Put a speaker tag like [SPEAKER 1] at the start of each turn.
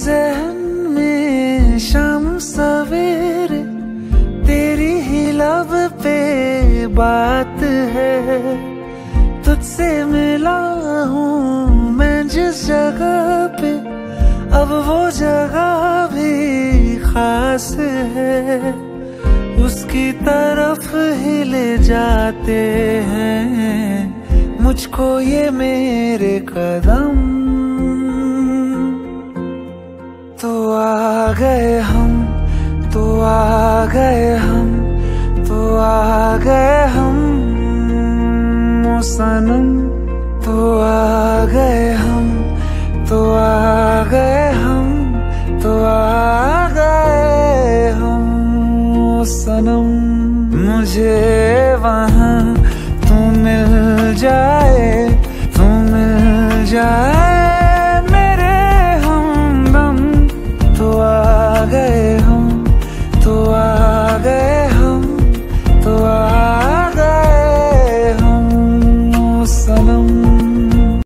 [SPEAKER 1] जहन में शाम सवेरे तेरी ही लब पे बात है। तुझसे मिला हूँ मैं जिस जगह पे, अब वो जगह भी खास है। उसकी तरफ ही ले जाते हैं मुझको ये मेरे कदम। तो आ गए हम, तो आ गए हम, तो आ गए हम ओ सनम। तो आ गए हम, तो आ गए हम, तो आ गए हम ओ सनम। मुझे वहाँ